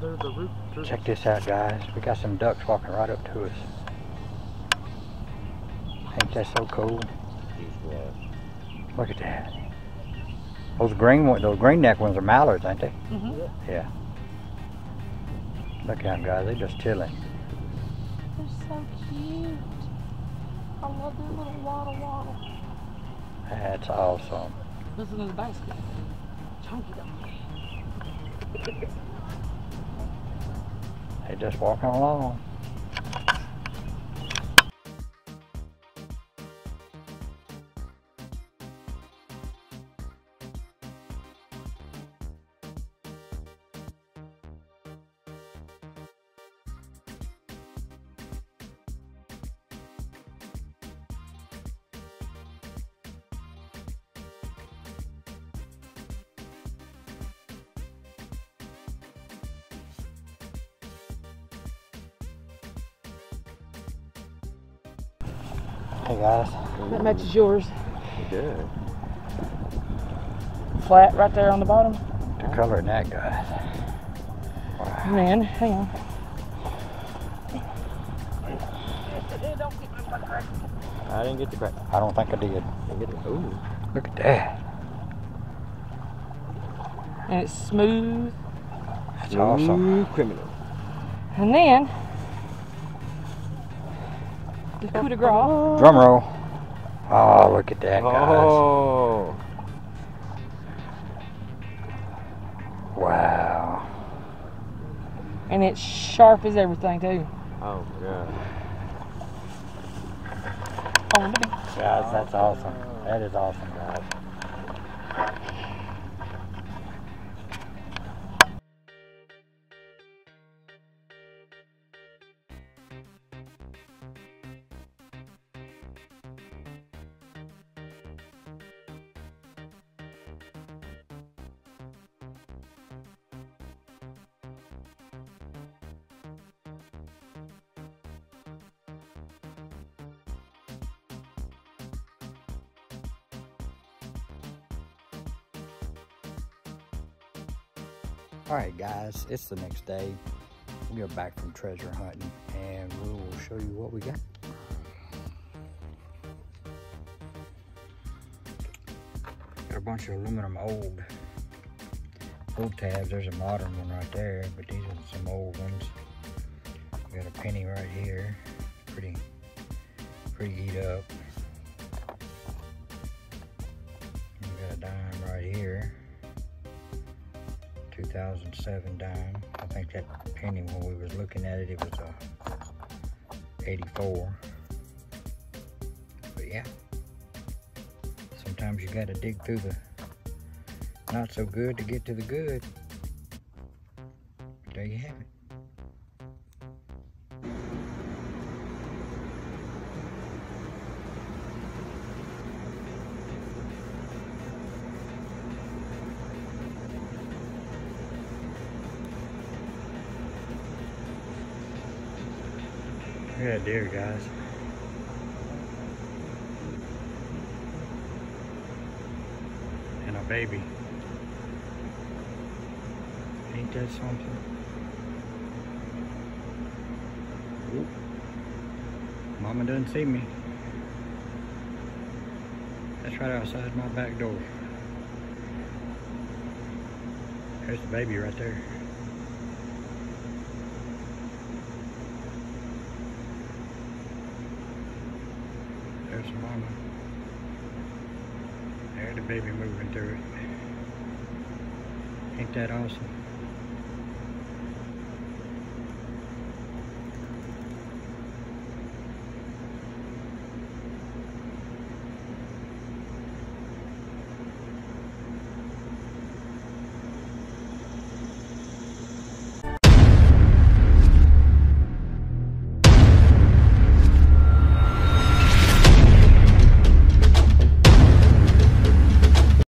Check this out, guys. We got some ducks walking right up to us. Ain't that so cool? Look at that. Those green neck ones are mallards, ain't they? Mm-hmm. Yeah. Look at them, guys. They're just chilling. They're so cute. I love their little waddle. That's awesome. Listen to the basket. Chunky donkey. They're just walking along. Hey guys. That matches yours. Good. Flat right there on the bottom. The color in that, guys. Wow. Man, hang on. I didn't get the crack. I don't think I did. Didn't get it. Ooh. Look at that. And it's smooth. That's awesome. Criminal. And then the coup de grace. Drum roll. Oh, look at that, guys. Oh. Wow. And it's sharp as everything too. Oh god. Oh, look at Guys, that's awesome. That is awesome, guys. Alright guys, it's the next day. We are back from treasure hunting and we will show you what we got. Got a bunch of aluminum old tabs. There's a modern one right there, but these are some old ones. We got a penny right here, pretty eat up. We got a dime right here. 2007 dime. I think that penny, when we was looking at it, it was a 84. But yeah, sometimes you gotta dig through the not so good to get to the good. There you have it. Look at that deer, guys. And a baby. Ain't that something? Oop. Mama doesn't see me. That's right outside my back door. There's the baby right there. There's the mama. There's the baby moving through it. Ain't that awesome?